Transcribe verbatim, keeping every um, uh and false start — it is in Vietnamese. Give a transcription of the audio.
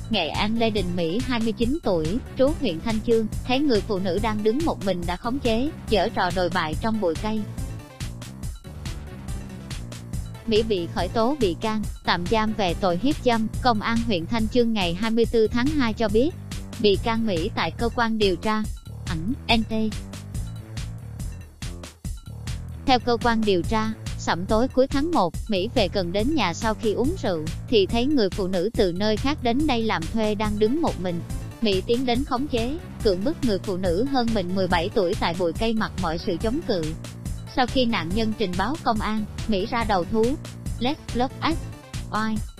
Nghệ An Lê Đình Mỹ hai mươi chín tuổi, trú huyện Thanh Chương, thấy người phụ nữ đang đứng một mình đã khống chế, giở trò đồi bại trong bụi cây. Mỹ bị khởi tố bị can, tạm giam về tội hiếp dâm. Công an huyện Thanh Chương ngày hai mươi tư tháng hai cho biết, bị can Mỹ tại cơ quan điều tra. Ảnh, en tê. Theo cơ quan điều tra, sẩm tối cuối tháng một, Mỹ về gần đến nhà sau khi uống rượu, thì thấy người phụ nữ từ nơi khác đến đây làm thuê đang đứng một mình. Mỹ tiến đến khống chế, cưỡng bức người phụ nữ hơn mình mười bảy tuổi tại bụi cây mặc mọi sự chống cự. Sau khi nạn nhân trình báo công an, Mỹ ra đầu thú. Let's Love Us. Oai.